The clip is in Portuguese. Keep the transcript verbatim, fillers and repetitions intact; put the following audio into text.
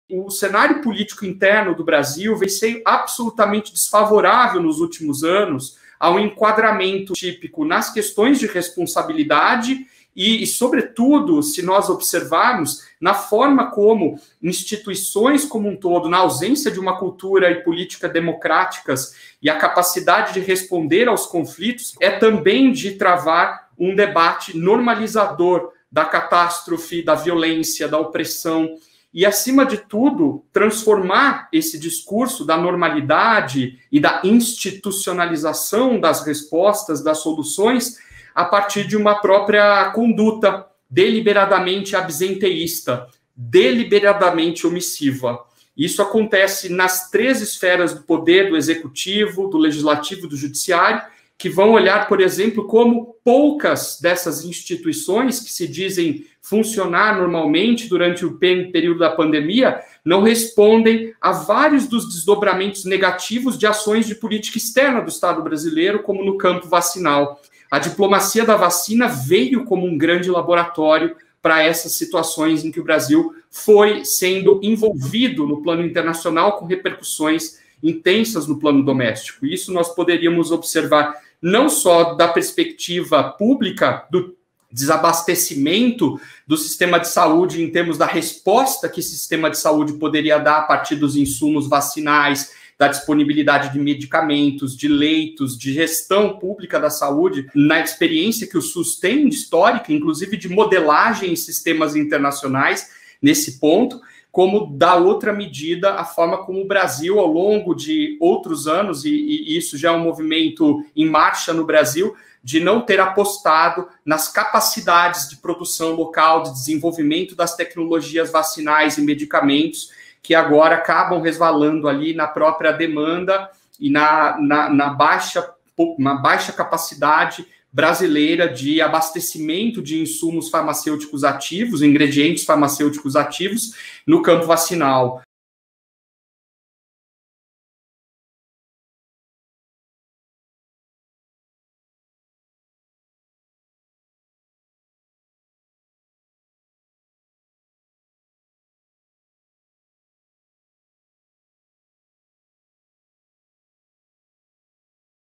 O cenário político interno do Brasil vem ser absolutamente desfavorável nos últimos anos ao enquadramento típico nas questões de responsabilidade e, e, sobretudo, se nós observarmos, na forma como instituições como um todo, na ausência de uma cultura e política democráticas e a capacidade de responder aos conflitos, é também de travar um debate normalizador da catástrofe, da violência, da opressão, e, acima de tudo, transformar esse discurso da normalidade e da institucionalização das respostas, das soluções, a partir de uma própria conduta deliberadamente absenteísta, deliberadamente omissiva. Isso acontece nas três esferas do poder, do executivo, do legislativo e do judiciário, que vão olhar, por exemplo, como poucas dessas instituições que se dizem funcionar normalmente durante o período da pandemia não respondem a vários dos desdobramentos negativos de ações de política externa do Estado brasileiro, como no campo vacinal. A diplomacia da vacina veio como um grande laboratório para essas situações em que o Brasil foi sendo envolvido no plano internacional com repercussões intensas no plano doméstico. Isso nós poderíamos observar não só da perspectiva pública, do desabastecimento do sistema de saúde em termos da resposta que esse sistema de saúde poderia dar a partir dos insumos vacinais, da disponibilidade de medicamentos, de leitos, de gestão pública da saúde, na experiência que o SUS tem histórica, inclusive de modelagem em sistemas internacionais nesse ponto, como da outra medida, a forma como o Brasil, ao longo de outros anos, e, e isso já é um movimento em marcha no Brasil, de não ter apostado nas capacidades de produção local, de desenvolvimento das tecnologias vacinais e medicamentos, que agora acabam resvalando ali na própria demanda e na, na, na, baixa, na baixa capacidade brasileira de abastecimento de insumos farmacêuticos ativos, ingredientes farmacêuticos ativos, no campo vacinal.